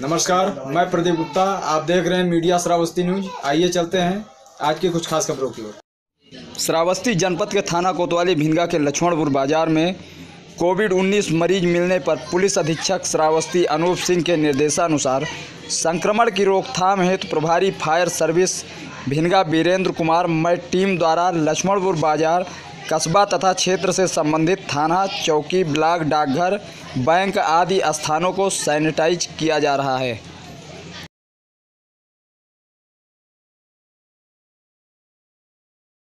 नमस्कार, मैं प्रदीप गुप्ता। आप देख रहे हैं मीडिया श्रावस्ती न्यूज। आइए चलते हैं आज की कुछ खास खबरों की ओर। श्रावस्ती जनपद के थाना कोतवाली भिनगा के लक्ष्मणपुर बाजार में कोविड-19 मरीज मिलने पर पुलिस अधीक्षक श्रावस्ती अनूप सिंह के निर्देशानुसार संक्रमण की रोकथाम हेतु प्रभारी फायर सर्विस भिनगा वीरेंद्र कुमार मय टीम द्वारा लक्ष्मणपुर बाजार कस्बा तथा क्षेत्र से संबंधित थाना, चौकी, ब्लॉक, डाकघर, बैंक आदि स्थानों को सैनिटाइज किया जा रहा है।